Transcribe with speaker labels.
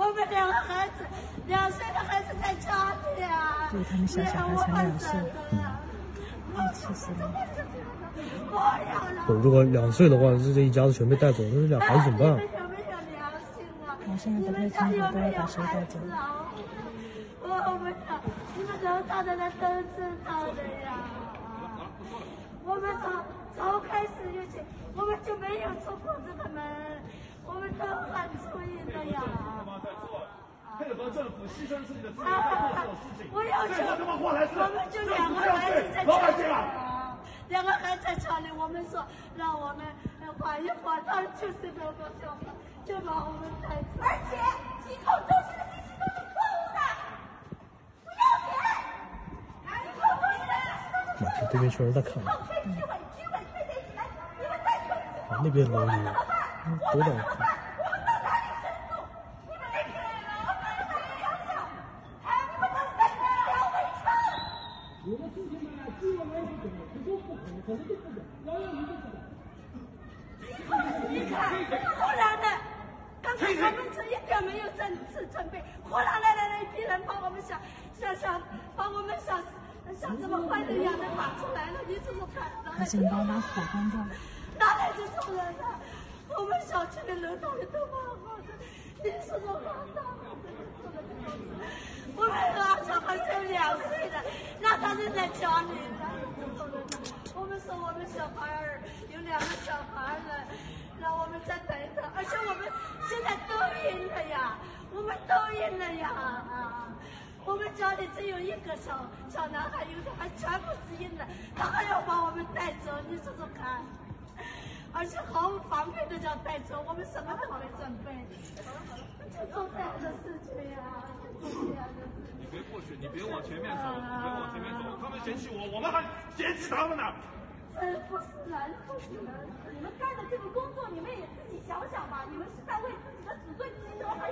Speaker 1: 我们2个孩子，2岁的孩子在家里啊。
Speaker 2: 对他们小孩才2岁，气死了。
Speaker 3: 不，如果2岁的话，这一家子全被带走，那俩孩子怎么办？
Speaker 1: 有没有良心啊？
Speaker 2: 我现在都不清楚都要把谁带走。
Speaker 1: 我不想，你们楼上的人都知道的呀。我们从开始以前，我们就没有出过这个门，我们都很注意的呀。
Speaker 4: 配合政府牺牲自己的资源在做这种事情。
Speaker 1: 我要求，我们就2个孩子在家里啊，2个孩子在家里，我们说让我们缓一缓，他就是这个小孩，就把我们带走。
Speaker 5: 而且疾控中心的信息都是错误的，不要脸！疾控中心的信息都是错误的。
Speaker 3: 对面确实在看。
Speaker 5: 居委会的你们再推辞，
Speaker 3: 那边楼里多大？
Speaker 1: 你看，忽然的，刚才他们这一点没有正式准备，忽然来了一批人，把我们把我们像什么坏人一样的打出来了，你怎么看？
Speaker 2: 还是你帮我把火关掉。
Speaker 1: 哪来这种人呢？我们小区的楼道里都蛮好的，你说说看到我们小孩才2岁的，让他们在家里呢。我们说我们小孩儿有2个小孩了，让我们再等等，而且我们现在都赢了呀，我们都赢了呀我们家里只有1个小男孩，有的还全部是赢了，他还要把我们带走，你说说看。而且毫无防备的叫带走，我们什么都没准备，就做这样的事情呀，
Speaker 4: 你别过去，你别往前面走，他们嫌弃我们还嫌弃他们呢。
Speaker 1: 不是人，
Speaker 5: 你们干的这个工作，你们也自己想想吧，你们是在为自己的子孙积德，还